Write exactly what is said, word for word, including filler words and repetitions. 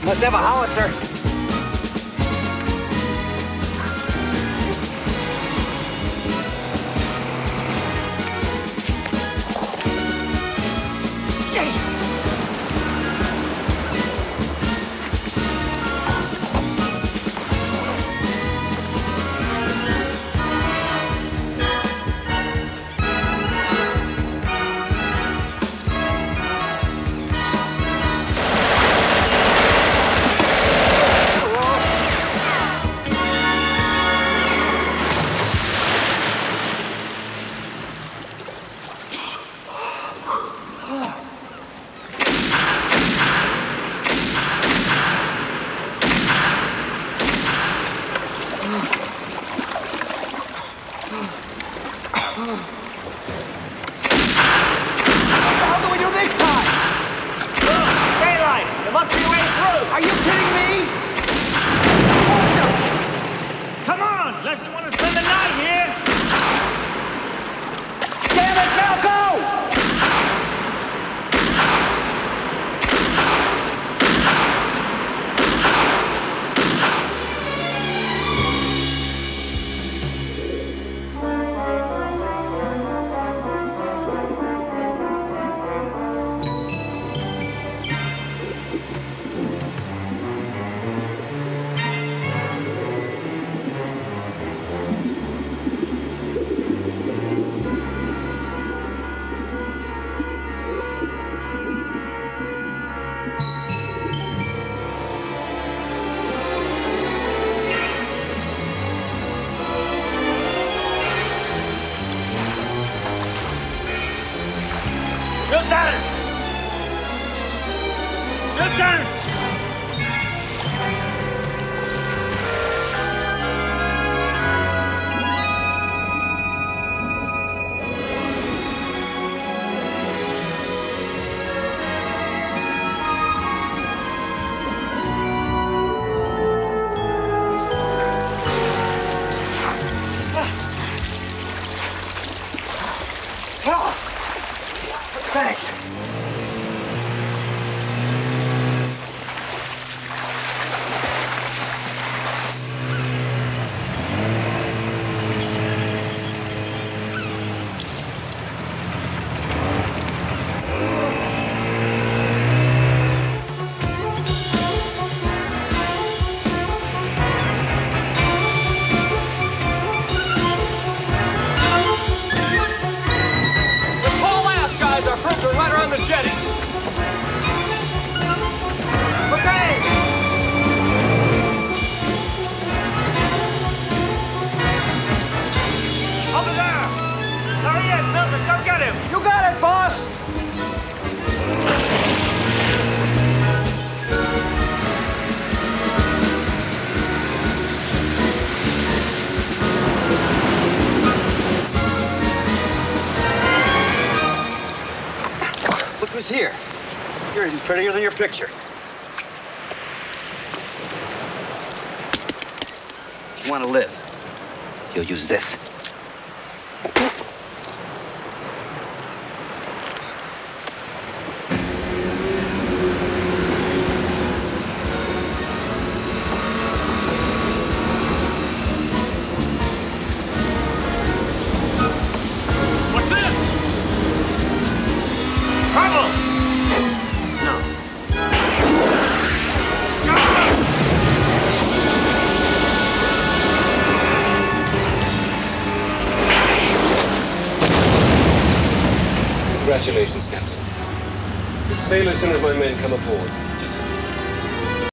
Must have a howitzer. Thanks. The jetty. Okay. Over there. There he is, Milton. Go get him. You got it, boss. Look who's here. You're even prettier than your picture. If you want to live, you'll use this. Congratulations, Captain. Sail as soon as my men come aboard.